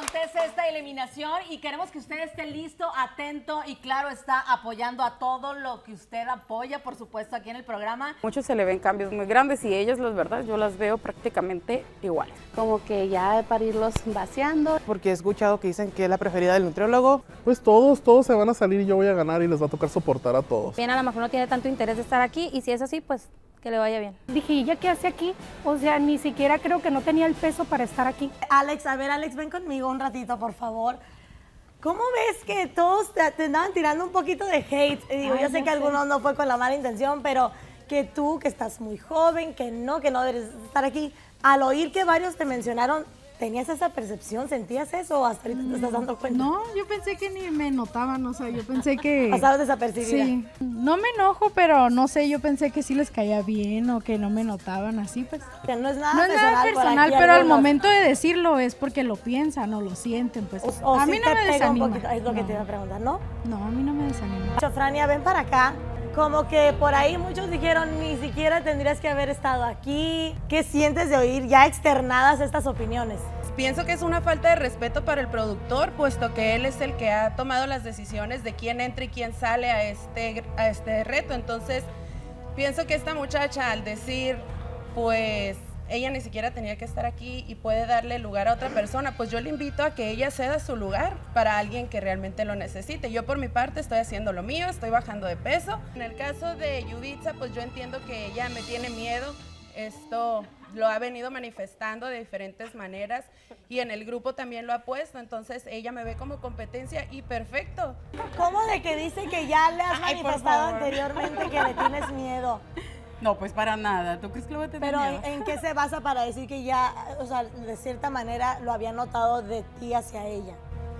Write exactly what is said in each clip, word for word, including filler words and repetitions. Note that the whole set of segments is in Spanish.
es esta eliminación y queremos que usted esté listo, atento y claro está apoyando a todo lo que usted apoya, por supuesto, aquí en el programa. Muchos se le ven cambios muy grandes y ellas, las verdad, yo las veo prácticamente iguales. Como que ya para irlos vaciando. Porque he escuchado que dicen que es la preferida del nutriólogo. Pues todos, todos se van a salir y yo voy a ganar y les va a tocar soportar a todos. Bien, a lo mejor no tiene tanto interés de estar aquí y si es así, pues que le vaya bien. Dije, ¿y ella qué hace aquí? O sea, ni siquiera creo que no tenía el peso para estar aquí. Alex, a ver, Alex, ven conmigo un ratito, por favor. ¿Cómo ves que todos te, te andaban tirando un poquito de hate? Digo, Ay, yo sé no que sé. algunos no fue con la mala intención, pero que tú, que estás muy joven, que no, que no debes estar aquí, al oír que varios te mencionaron, ¿tenías esa percepción? ¿Sentías eso o hasta ahorita te estás dando cuenta? No, yo pensé que ni me notaban, o sea, yo pensé que... Pasabas desapercibida. Sí, no me enojo, pero no sé, yo pensé que sí les caía bien o que no me notaban así, pues. Que no es nada No es personal, nada por personal, aquí pero al algunos. momento de decirlo es porque lo piensan o lo sienten, pues. O, o a sí mí no te me pega un desanima. poquito, es lo que no. te iba a preguntar, ¿no? No, a mí no me desanima. Chofrania, ven para acá. Como que por ahí muchos dijeron, ni siquiera tendrías que haber estado aquí. ¿Qué sientes de oír ya externadas estas opiniones? Pienso que es una falta de respeto para el productor, puesto que él es el que ha tomado las decisiones de quién entra y quién sale a este, a este reto. Entonces, pienso que esta muchacha, al decir, pues, ella ni siquiera tenía que estar aquí y puede darle lugar a otra persona, pues yo le invito a que ella ceda su lugar para alguien que realmente lo necesite. Yo por mi parte estoy haciendo lo mío, estoy bajando de peso. En el caso de Yubitsa, pues yo entiendo que ella me tiene miedo. Esto lo ha venido manifestando de diferentes maneras y en el grupo también lo ha puesto, entonces ella me ve como competencia y perfecto. ¿Cómo de que dice que ya le has Ay, por manifestado favor. anteriormente que le tienes miedo? No, pues para nada. ¿Tú crees que lo voy a tener Pero miedo? ¿en, en qué se basa para decir que ya, o sea, de cierta manera lo había notado de ti hacia ella?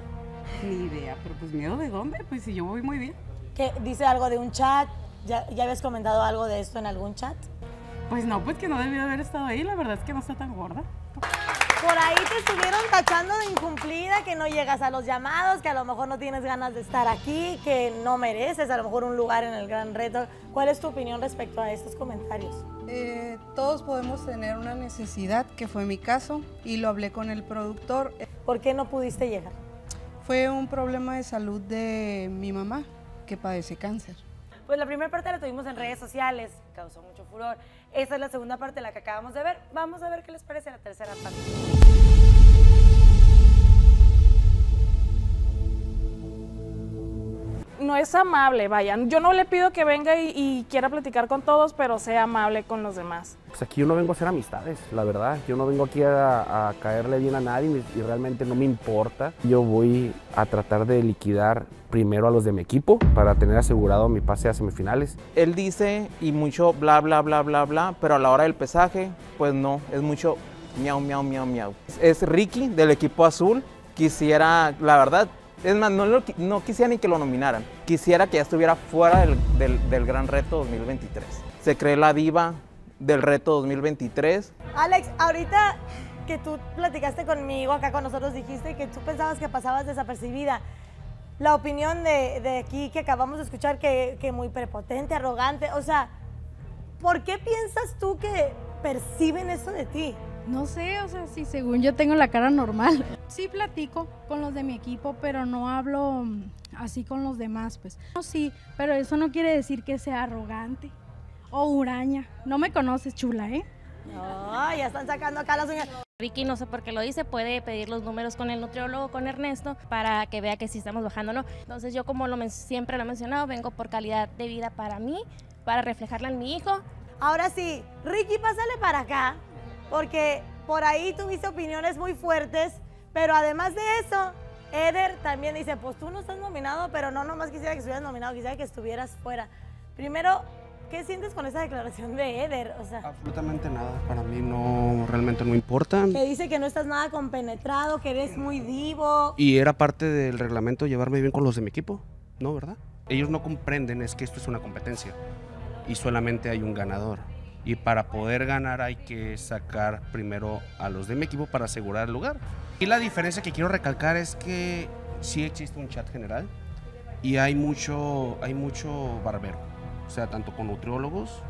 Ni idea, pero pues miedo de dónde, pues si yo voy muy bien. ¿Que dice algo de un chat? ¿Ya, ¿Ya habías comentado algo de esto en algún chat? Pues no, pues que no debió haber estado ahí, la verdad es que no está tan gorda. Por ahí te estuvieron tachando de incumplida, que no llegas a los llamados, que a lo mejor no tienes ganas de estar aquí, que no mereces a lo mejor un lugar en el gran reto. ¿Cuál es tu opinión respecto a estos comentarios? Eh, todos podemos tener una necesidad, que fue mi caso, y lo hablé con el productor. ¿Por qué no pudiste llegar? Fue un problema de salud de mi mamá, que padece cáncer. Pues la primera parte la tuvimos en redes sociales, causó mucho furor. Esta es la segunda parte, la que acabamos de ver. Vamos a ver qué les parece la tercera parte. No es amable, vayan. Yo no le pido que venga y, y quiera platicar con todos, pero sea amable con los demás. Pues aquí yo no vengo a hacer amistades, la verdad. Yo no vengo aquí a, a caerle bien a nadie y realmente no me importa. Yo voy a tratar de liquidar primero a los de mi equipo para tener asegurado mi pase a semifinales. Él dice y mucho bla, bla, bla, bla, bla, pero a la hora del pesaje, pues no, es mucho miau, miau, miau, miau. Es Ricky del equipo azul. Quisiera, la verdad, es más, no, lo, no quisiera ni que lo nominaran. Quisiera que ya estuviera fuera del, del, del Gran Reto dos mil veintitrés. Se cree la diva del Reto dos mil veintitrés. Alex, ahorita que tú platicaste conmigo, acá con nosotros dijiste que tú pensabas que pasabas desapercibida. La opinión de, de aquí que acabamos de escuchar, que, que muy prepotente, arrogante, o sea, ¿por qué piensas tú que perciben eso de ti? No sé, o sea, si según yo tengo la cara normal. Sí platico con los de mi equipo, pero no hablo mm, así con los demás, pues. No, sí, pero eso no quiere decir que sea arrogante o huraña. No me conoces, chula, ¿eh? No, ya están sacando acá las uñas. Ricky, no sé por qué lo dice, puede pedir los números con el nutriólogo, con Ernesto, para que vea que si estamos bajando o no. Entonces yo, como lo siempre lo he mencionado, vengo por calidad de vida para mí, para reflejarla en mi hijo. Ahora sí, Ricky, pásale para acá, porque por ahí tuviste opiniones muy fuertes, pero además de eso, Eder también dice, pues tú no estás nominado, pero no nomás quisiera que estuvieras nominado, quisiera que estuvieras fuera. Primero, ¿qué sientes con esa declaración de Eder? O sea, absolutamente nada, para mí no, realmente no importa. que dice que no estás nada compenetrado, que eres muy divo. Y era parte del reglamento llevarme bien con los de mi equipo, ¿no? ¿Verdad? Ellos no comprenden es que esto es una competencia y solamente hay un ganador. Y para poder ganar hay que sacar primero a los de mi equipo para asegurar el lugar. Y la diferencia que quiero recalcar es que sí existe un chat general y hay mucho, hay mucho barbero. O sea, tanto con nutriólogos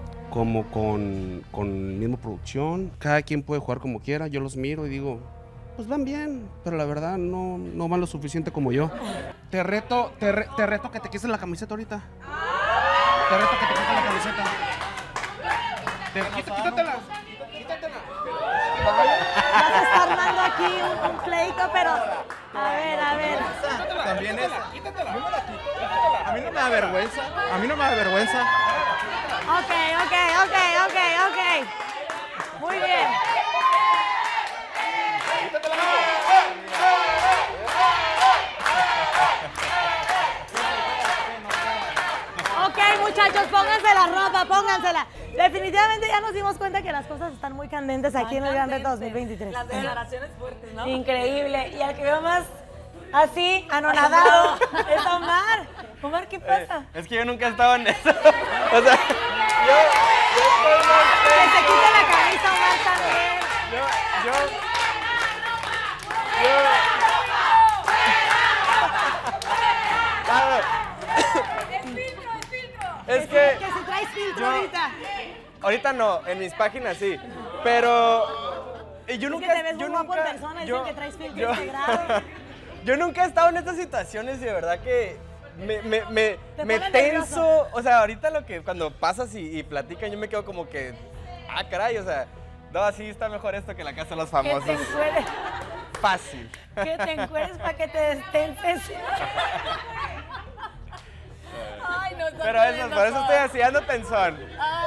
como con, con misma producción. Cada quien puede jugar como quiera. Yo los miro y digo, pues van bien, pero la verdad no, no van lo suficiente como yo. Te reto, te, re, te reto que te quites la camiseta ahorita. Te reto que te quites la camiseta. Te, quita, quítatela. Quítatela. Ya se está armando aquí un, un pleito, pero a ver, a ver. También es. Quítatela. No me la quito. A mí no me da vergüenza. A mí no me da vergüenza. Ok, ok, ok, ok, ok. Muy bien. Ok, muchachos, pónganse la ropa, póngansela. Definitivamente ya nos dimos cuenta que las cosas están muy candentes aquí en el Gran Reto dos mil veintitrés. Las declaraciones fuertes, ¿no? Increíble. Y al que veo más así, anonadado, es Omar. Omar, ¿qué pasa? Es que yo nunca he estado en eso. O sea, yo... Que se quite la camisa, Omar, también. Yo... yo... Es que... Que si traes filtro yo- ahorita. Ahorita no, en mis páginas sí, pero... eh, Yo Es nunca... que te ves yo muy guapo en nunca- persona, yo- dicen que traes filtro yo- integrado. Yo nunca he estado en estas situaciones y de verdad que me, me, me, Te me pone tenso. nervioso. O sea, ahorita lo que cuando pasas y, y platican, yo me quedo como que, ah, caray, o sea, no, así está mejor esto que la casa de los Que famosos. te encueres, Fácil. que te encueres para que te destenses. Ay, no, Pero eso, por eso estoy así, ando tensón. Ay,